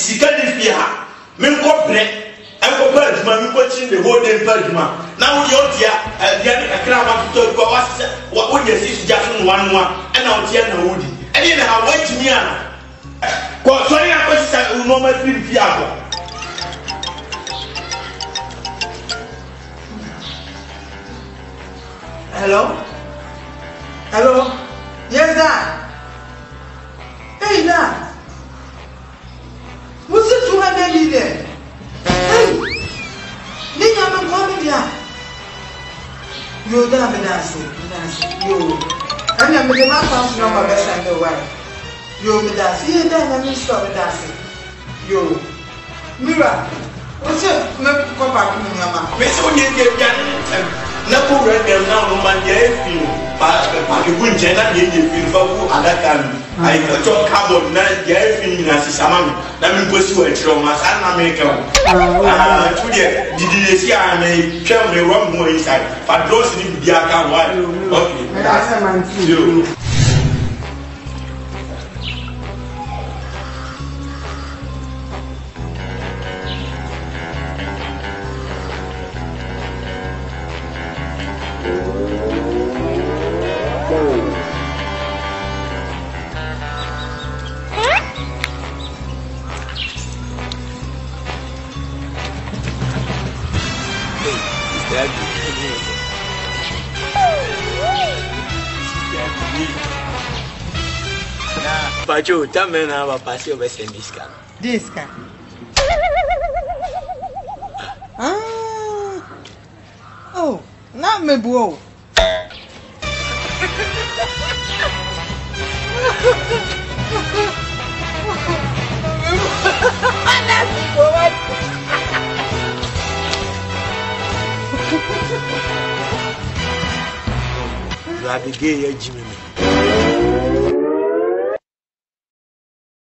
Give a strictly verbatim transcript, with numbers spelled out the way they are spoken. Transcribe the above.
Sikani Fia, Minko Bread, and go birds, man, watching the whole day bird man. Now you're here, and the other crowd to go us what would you see just one one, and out here no woody. And then I wait to me. Because sorry, I was saying, no, my people. Hello? Hello? Yes, Dad. Hey, Dad. What's it to have any there? Hey! Nigga, I'm coming here. Yo, Dad, I'm dancing. Yo. And I'm the man comes from my best friend, the wife. Yo, me dancing. Yeah, Dad, I'm stop dancing. Yo. Mira. What's it? Let me come back to me, Mama. Miss O'Neill, Napo red them now, no man, yeah, feel. But you wouldn't generate the feel for other can. I got carbon, yeah, feeling as a man. That means pursue a trauma, and America. Ah, did you see I may tell me wrong more inside, but those in the account. Okay, that's a man too. But you tell me now about pass over this car. This car. Ah. Oh, not me, bro. You are the gay, Jimmy.